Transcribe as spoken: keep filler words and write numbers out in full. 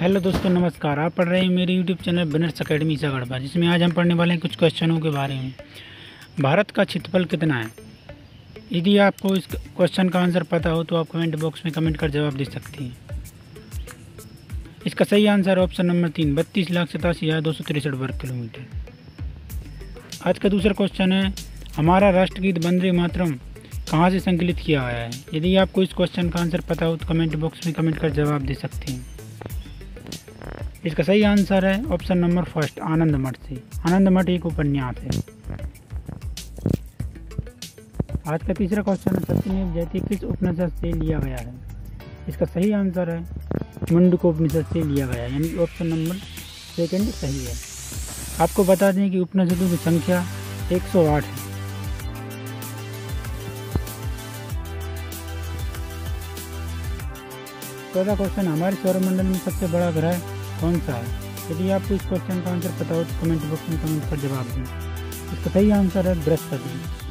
Hello दोस्तों, नमस्कार। आप पढ़ रहे हैं मेरे यूट्यूब चैनल विनर्स अकेडमी सागड़पा, जिसमें आज हम पढ़ने वाले हैं कुछ क्वेश्चनों के बारे में। भारत का क्षेत्रफल कितना है? यदि आपको इस क्वेश्चन का आंसर पता हो तो आप कमेंट बॉक्स में कमेंट कर जवाब दे सकती हैं। इसका सही आंसर ऑप्शन नंबर तीन, बत्तीस लाख सतासी हज़ार दो सौ तिरसठ वर्ग किलोमीटर। आज का दूसरा क्वेश्चन है, हमारा राष्ट्रगीत वंदे मातरम कहाँ से संकलित किया गया है? यदि आपको इस क्वेश्चन का आंसर पता हो तो कमेंट बॉक्स में कमेंट कर जवाब दे सकते हैं। इसका सही आंसर है ऑप्शन नंबर फर्स्ट, आनंद मठ से। आनंद मठ एक उपन्यास है। आज का तीसरा क्वेश्चन है, सत्यमेव जयते किस उपनिषद से लिया गया है? इसका सही आंसर है मुंडको उपनिषद से लिया गया है, यानी ऑप्शन नंबर सेकंड सही है। आपको बता दें कि उपनिषदों की संख्या एक सौ आठ है। चौथा क्वेश्चन, हमारे सौरमंडल में सबसे बड़ा ग्रह कौन सा है? यदि आपको इस क्वेश्चन का आंसर पता हो तो कमेंट बॉक्स में कमेंट कर जवाब दें। इसका सही आंसर है बृहस्पति।